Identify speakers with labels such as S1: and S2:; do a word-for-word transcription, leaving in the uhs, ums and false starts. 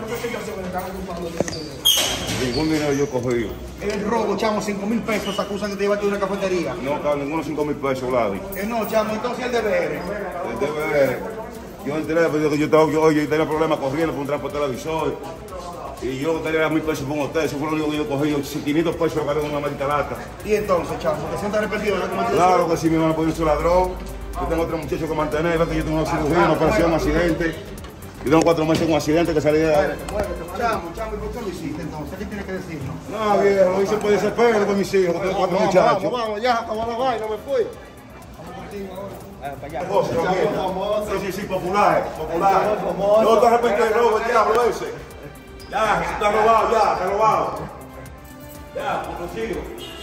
S1: investigación le están ocupando.
S2: Ningún dinero yo he cogido.
S1: El robo, chamo, cinco mil pesos, se acusan que te llevaste de una cafetería.
S2: No, cabrón, ninguno cinco mil pesos, Vladi.
S1: Que no, chamo, entonces el deber.
S2: El deber. Yo entré, pero yo, estaba, yo, oye, yo tenía problemas corriendo por un transporte televisor. Y yo tenía mil pesos por un hotel, eso fue lo único que yo cogí. Yo, quinientos pesos lo cargué con una maldita lata.
S1: Y entonces, chamo, ¿te sientes arrepentido de la cometido?
S2: Claro que sí, mi hermano, porque yo soy ladrón. Yo tengo otro muchacho que mantener, ve que yo tengo una cirugía, una operación, un accidente. Yo tengo cuatro meses con un accidente que salí de...
S1: Chamo, chamo, ¿y por qué lo hiciste entonces? ¿Qué tienes que decirnos?
S2: No, viejo, lo hice por desespero con mis hijos, que tengo cuatro muchachos.
S1: Vamos, vamos, ya, acabó la vaina, me fui.
S2: Sí, sí, sí, popular, popular. No te arrepientes del robo, el diablo ese. Ya, está robado, ya, está robado. Ya, consigo.